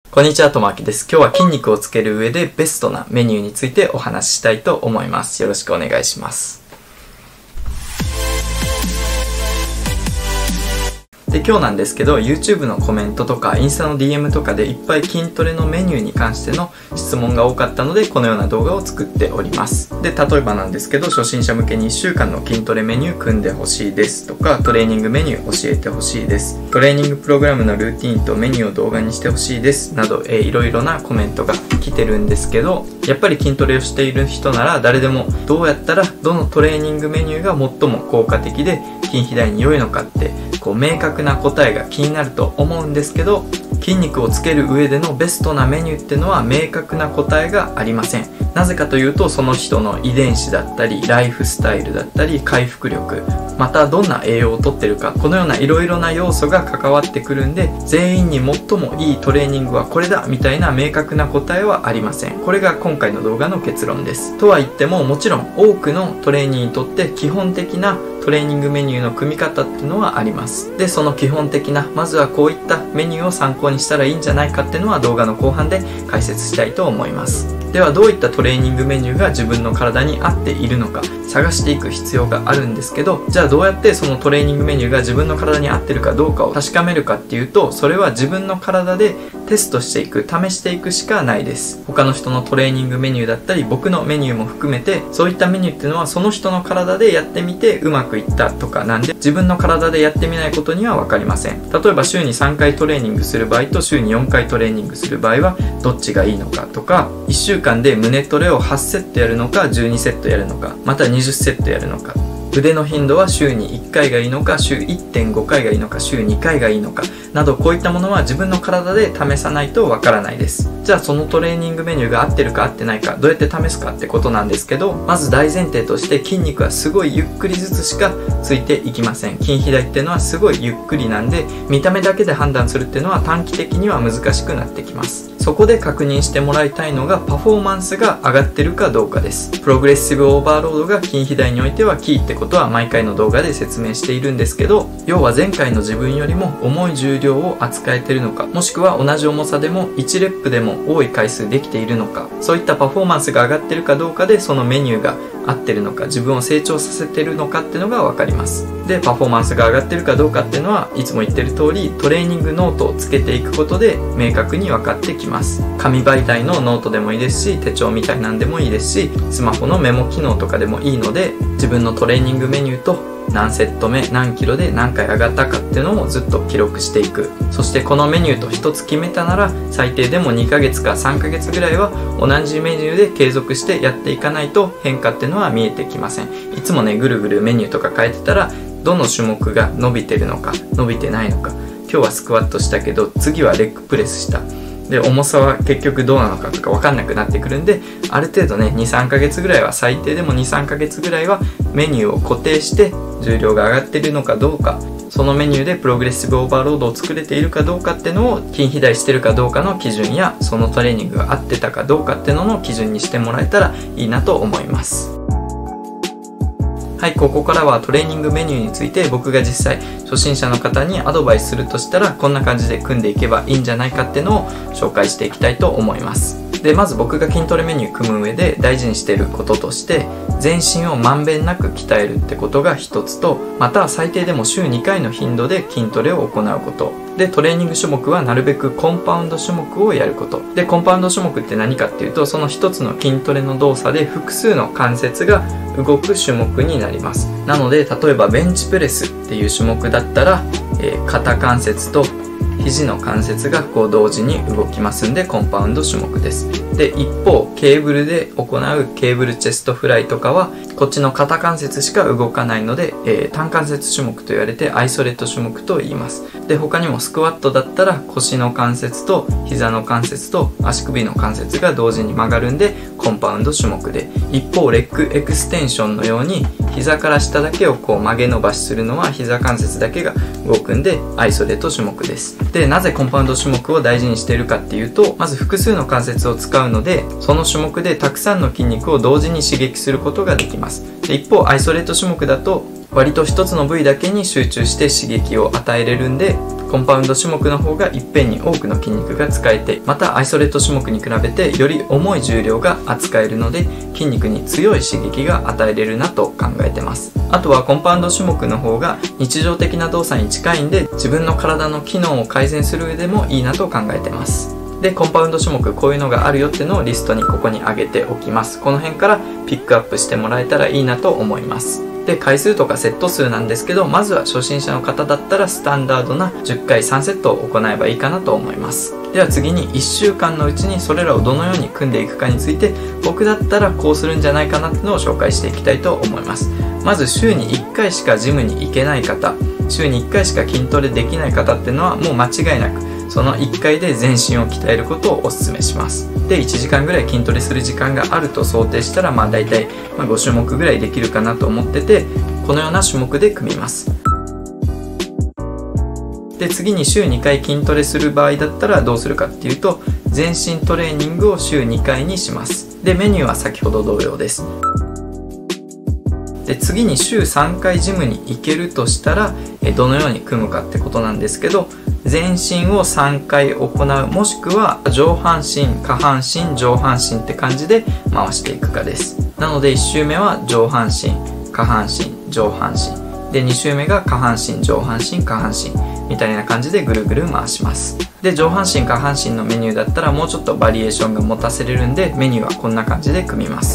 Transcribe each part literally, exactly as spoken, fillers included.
こんにちは、ともあきです。今日は筋肉をつける上でベストなメニューについてお話ししたいと思います。よろしくお願いします。で、今日なんですけど、YouTube のコメントとかインスタの ディーエム とかでいっぱい筋トレのメニューに関しての質問が多かったので、このような動画を作っております。で、例えばなんですけど、初心者向けにいっしゅうかんの筋トレメニュー組んでほしいですとか、トレーニングメニュー教えてほしいです、トレーニングプログラムのルーティーンとメニューを動画にしてほしいですなど、えー、いろいろなコメントが来てるんですけど、やっぱり筋トレをしている人なら誰でもどうやったらどのトレーニングメニューが最も効果的で筋肥大に良いのかってこう明確な答えが気になると思うんですけど、筋肉をつける上でのベストなメニューってのは明確な答えがありません。なぜかというと、その人の遺伝子だったりライフスタイルだったり回復力、またどんな栄養をとってるか、このようないろいろな要素が関わってくるんで、全員に最もいいトレーニングはこれだみたいな明確な答えはありません。これが今回の動画の結論です。とは言っても、もちろん多くのトレーニーにとって基本的なトレーニングメニューの組み方っていうのはあります。で、その基本的なまずはこういったメニューを参考にしたらいいんじゃないかっていうのは動画の後半で解説したいと思います。では、どういったトレーニングメニューが自分の体に合っているのか探していく必要があるんですけど、じゃあどうやってそのトレーニングメニューが自分の体に合ってるかどうかを確かめるかっていうと、それは自分の体でテストしていく、試していくしかないです。他の人のトレーニングメニューだったり僕のメニューも含めて、そういったメニューっていうのはその人の体でやってみてうまくいったとかなんで、自分の体でやってみないことには分かりません。例えば週にさんかいトレーニングする場合と週によんかいトレーニングする場合はどっちがいいのかとか、いっしゅうかんで胸トレをはちセットやるのかじゅうにセットやるのか、またにじゅっセットやるのか、腕の頻度は週にいっかいがいいのか週 いってんごかいがいいのか週にかいがいいのかなど、こういったものは自分の体で試さないとわからないです。じゃあそのトレーニングメニューが合ってるか合ってないかどうやって試すかってことなんですけど、まず大前提として筋肉はすごいゆっくりずつしかついていきません。筋肥大っていうのはすごいゆっくりなんで、見た目だけで判断するっていうのは短期的には難しくなってきます。そこで確認してもらいたいのがパフォーマンスが上がってるかどうかです。プログレッシブオーバーロードが筋肥大においてはキーってことは毎回の動画で説明しているんですけど、要は前回の自分よりも重い重量を扱えてるのか、もしくは同じ重さでもいちレップでも多い回数できているのか、そういったパフォーマンスが上がってるかどうかでそのメニューが合ってるのか、自分を成長させてるのかっていうのが分かります。で、パフォーマンスが上がってるかどうかっていうのはいつも言ってる通り、トレーニングノートをつけていくことで明確に分かってきます。紙媒体のノートでもいいですし、手帳みたいなんでもいいですし、スマホのメモ機能とかでもいいので、自分のトレーニングメニューと何セット目何キロで何回上がったかっていうのをずっと記録していく。そしてこのメニューと一つ決めたなら、最低でもにかげつかさんかげつぐらいは同じメニューで継続してやっていかないと変化っていうのは見えてきません。いつもね、ぐるぐるメニューとか変えてたら、どの種目が伸びてるのか伸びてないのか、今日はスクワットしたけど次はレッグプレスした、で重さは結局どうなのかとか分かんなくなってくるんで、ある程度ね にさんかげつぐらいは、最低でもにさんかげつぐらいはメニューを固定して重量が上がってるのかどうか、そのメニューでプログレッシブオーバーロードを作れているかどうかっていうのを筋肥大してるかどうかの基準や、そのトレーニングが合ってたかどうかっていうのの基準にしてもらえたらいいなと思います。はい、ここからはトレーニングメニューについて僕が実際初心者の方にアドバイスするとしたら、こんな感じで組んでいけばいいんじゃないかっていうのを紹介していきたいと思います。で、まず僕が筋トレメニュー組む上で大事にしていることとして、全身をまんべんなく鍛えるってことが一つと、また最低でも週にかいの頻度で筋トレを行うことで、トレーニング種目はなるべくコンパウンド種目をやることで、コンパウンド種目って何かっていうと、その一つの筋トレの動作で複数の関節が動く種目になります。なので、例えばベンチプレスっていう種目だったら、えー、肩関節と肘の関節がこう同時に動きますんで、コンパウンド種目です。で、一方ケーブルで行うケーブルチェストフライとかはこっちの肩関節しか動かないので、えー、単関節種目と言われてアイソレット種目と言います。で、他にもスクワットだったら腰の関節と膝の関節と足首の関節が同時に曲がるんでコンパウンド種目で、一方レッグエクステンションのように膝から下だけをこう曲げ伸ばしするのは膝関節だけが動くんでアイソレット種目です。で、なぜコンパウンド種目を大事にしているかっていうと、まず複数の関節を使うので、その種目でたくさんの筋肉を同時に刺激することができます。で、一方アイソレット種目だと割と一つの部位だけに集中して刺激を与えれるんで、 コンパウンド種目の方がいっぺんに多くの筋肉が使えて、またアイソレート種目に比べてより重い重量が扱えるので、筋肉に強い刺激が与えれるなと考えてます。あとはコンパウンド種目の方が日常的な動作に近いんで、自分の体の機能を改善する上でもいいなと考えてます。で、コンパウンド種目こういうのがあるよっていうのをリストにここに上げておきます。この辺からピックアップしてもらえたらいいなと思います。で、回数とかセット数なんですけど、まずは初心者の方だったらスタンダードなじゅっかいさんセットを行えばいいかなと思います。では次にいっしゅうかんのうちにそれらをどのように組んでいくかについて、僕だったらこうするんじゃないかなっていうのを紹介していきたいと思います。まず週にいっかいしかジムに行けない方、週にいっかいしか筋トレできない方っていうのはもう間違いなくそのいっかいで全身を鍛えることをお勧めします。で、いちじかんぐらい筋トレする時間があると想定したら、まあ大体ごしゅもくぐらいできるかなと思ってて、このような種目で組みます。で、次に週にかい筋トレする場合だったらどうするかっていうと、全身トレーニングを週にかいにします。で、メニューは先ほど同様です。で、次に週さんかいジムに行けるとしたら、えどのように組むかってことなんですけど、全身をさんかい行う、もしくは上半身、下半身、上半身って感じで回していくかです。なのでいっ週目は上半身、下半身、上半身。で、に週目が下半身、上半身、下半身。みたいな感じでぐるぐる回します。で、上半身、下半身のメニューだったらもうちょっとバリエーションが持たせれるんで、メニューはこんな感じで組みます。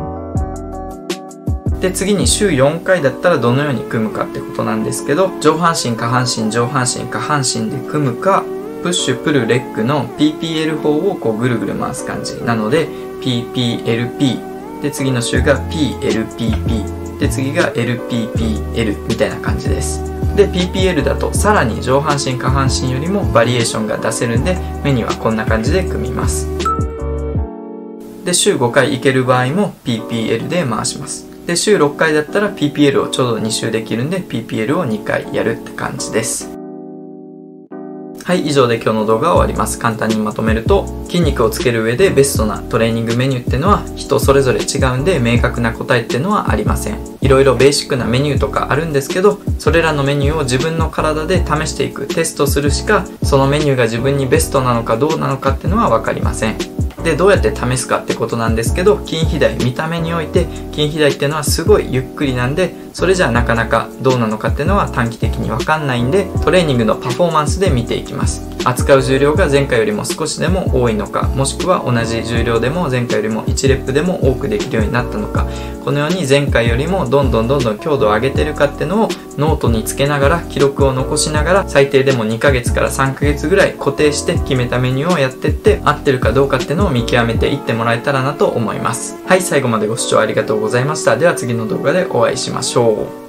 で、次に週よんかいだったらどのように組むかってことなんですけど、上半身、下半身、上半身、下半身で組むか、プッシュ、プル、レッグの ピーピーエル 法をこうぐるぐる回す感じ。なので、ピーピーエルピー。で、次の週が ピーエルピーピー。で、次が エルピーピーエル みたいな感じです。で、ピーピーエル だとさらに上半身、下半身よりもバリエーションが出せるんで、メニューはこんな感じで組みます。で、週ごかい行ける場合も ピーピーエル で回します。で、週ろっかいだったら ピーピーエル をちょうどに週できるんで ピーピーエル をにかいやるって感じです。はい、以上で今日の動画は終わります。簡単にまとめると、筋肉をつける上でベストなトレーニングメニューっていうのは人それぞれ違うんで、明確な答えっていうのはありません。いろいろベーシックなメニューとかあるんですけど、それらのメニューを自分の体で試していく、テストするしか、そのメニューが自分にベストなのかどうなのかっていうのは分かりません。で、どうやって試すかってことなんですけど、筋肥大、見た目において筋肥大っていうのはすごいゆっくりなんで、それじゃなかなかどうなのかっていうのは短期的に分かんないんで、トレーニングのパフォーマンスで見ていきます。扱う重量が前回よりも少しでも多いのか、もしくは同じ重量でも前回よりもいちレップでも多くできるようになったのか、このように前回よりもどんどんどんどん強度を上げてるかっていうのをノートにつけながら、記録を残しながら、最低でもにかげつからさんかげつぐらい固定して決めたメニューをやってって、合ってるかどうかっていうのを見極めていってもらえたらなと思います。はい、最後までご視聴ありがとうございました。では次の動画でお会いしましょう。